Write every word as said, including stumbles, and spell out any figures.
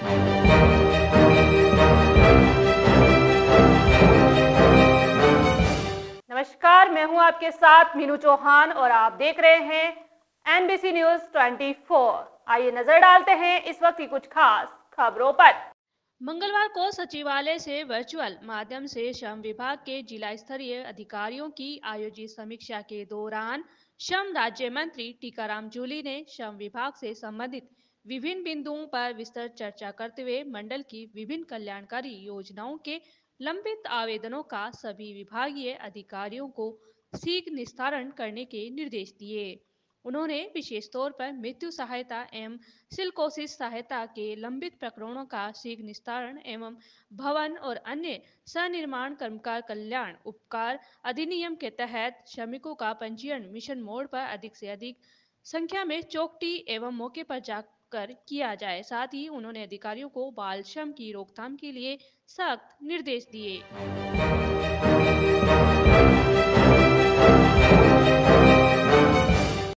नमस्कार, मैं हूं आपके साथ मीनू चौहान और आप देख रहे हैं एनबीसी न्यूज चौबीस। आइए नजर डालते हैं इस वक्त की कुछ खास खबरों पर। मंगलवार को सचिवालय से वर्चुअल माध्यम से श्रम विभाग के जिला स्तरीय अधिकारियों की आयोजित समीक्षा के दौरान श्रम राज्य मंत्री टीकाराम जूली ने श्रम विभाग से संबंधित विभिन्न बिंदुओं पर विस्तृत चर्चा करते हुए मंडल की विभिन्न कल्याणकारी योजनाओं के लंबित आवेदनों का सभी विभागीय अधिकारियों को शीघ्र निस्तारण करने के निर्देश दिए। उन्होंने विशेष तौर पर मृत्यु सहायता एवं सिलकोसिस सहायता के लंबित प्रकरणों का शीघ्र निस्तारण एवं भवन और अन्य सनिर्माण कर्मकार कल्याण उपकार अधिनियम के तहत श्रमिकों का पंजीयन मिशन मोड पर अधिक से अधिक संख्या में चौकटी एवं मौके पर जाकर किया जाए। साथ ही उन्होंने अधिकारियों को बाल श्रम की रोकथाम के लिए सख्त निर्देश दिए।